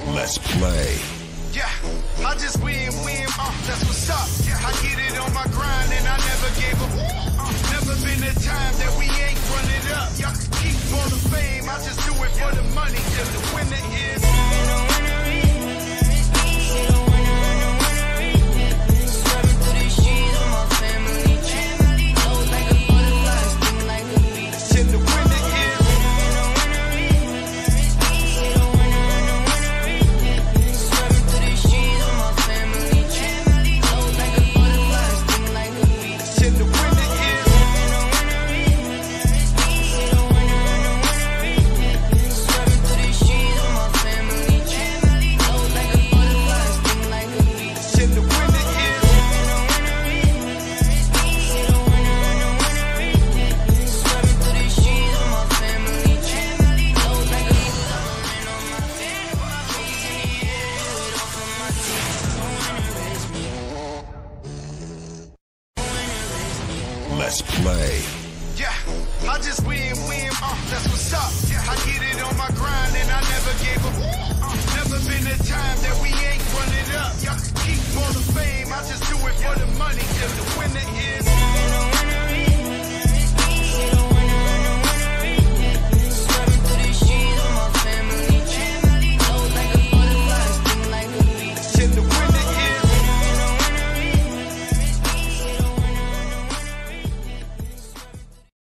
Let's play. Yeah, I just win, that's what's up. Yeah, I get it on my grind and I never gave up. Never been a time that we ain't run it up. Y'all can keep all the fame, I just do it for the money. Till the winner is. Let's play. Yeah, I just win, that's what's up. Yeah, I get it on my grind and I never gave up. Never been a time that we ain't run it up. Y'all can keep on